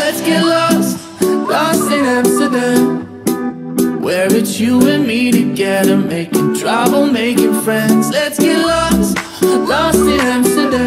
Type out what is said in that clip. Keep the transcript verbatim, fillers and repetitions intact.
Let's get lost, lost in Amsterdam, where it's you and me together, making trouble, making friends. Let's get lost, lost in Amsterdam.